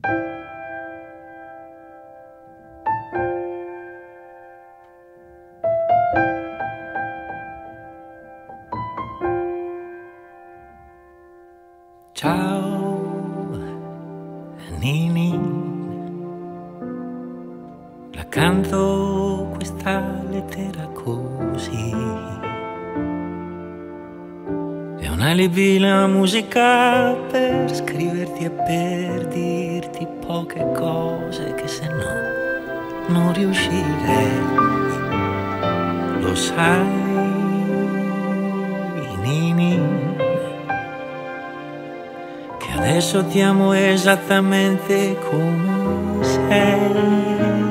Ciao Nini, la canto questa lettera così. È un alibi la musica per scriverti e per dirti poche cose che se no non riuscirei. Lo sai, Nini, adesso ti amo esattamente come sei,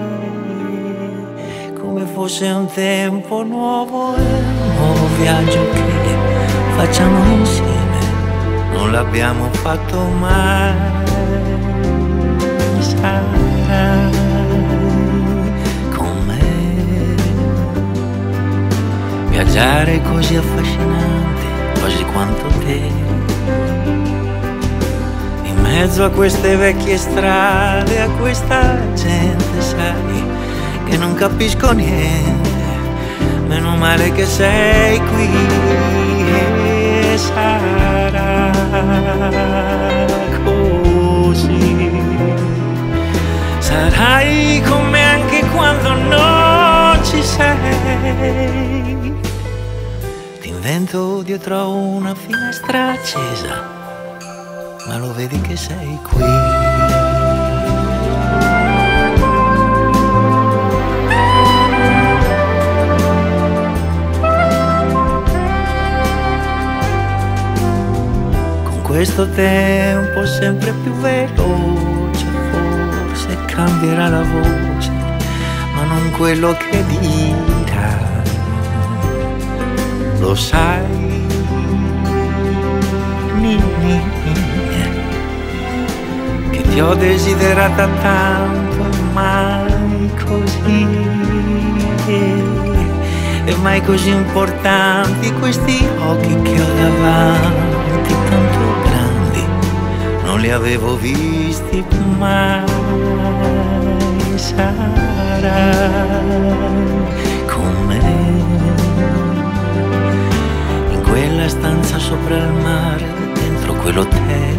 come fosse un tempo nuovo e un nuovo viaggio che facciamo insieme, non l'abbiamo fatto mai. Sarai con me, viaggiare è così affascinante, quasi quanto te. In mezzo a queste vecchie strade, a questa gente, sai, che non capisco niente. Meno male che sei qui e sarà così. Sarai con me anche quando non ci sei. Ti invento dietro una finestra accesa, ma lo vedi che sei qui. Con questo tempo sempre più veloce, forse cambierà la voce, ma non quello che dirà. Lo sai, Nini, che ti ho desiderata tanto e mai così, e mai così importanti questi occhi che ho davanti, tanto grandi, non li avevo visti mai. Sarai con me in quella stanza sopra il mare, dentro quell'hotel,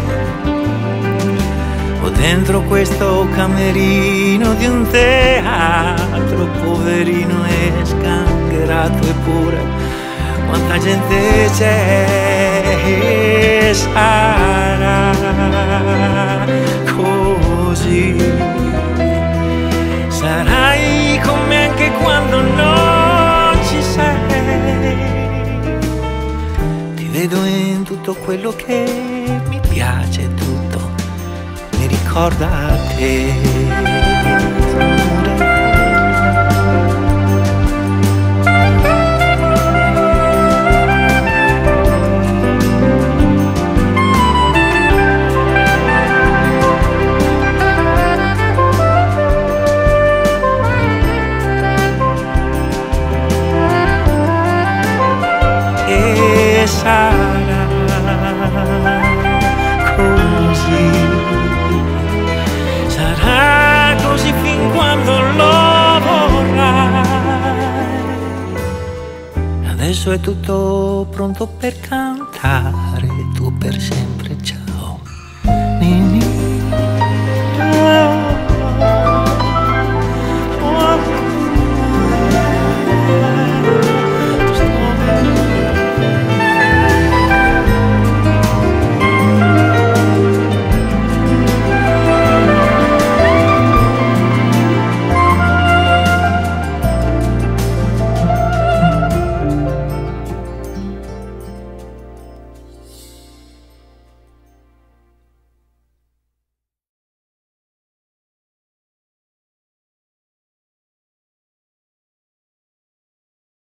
o dentro questo camerino di un teatro poverino e sgangherato, eppure quanta gente c'è. Sarà così, sarai con me anche quando non ci sei. Ti vedo in tutto quello che mi piace, tutto mi ricorda te. E sarà così, sarà così fin quando lo vorrai. Adesso è tutto pronto per cantare, tu per sempre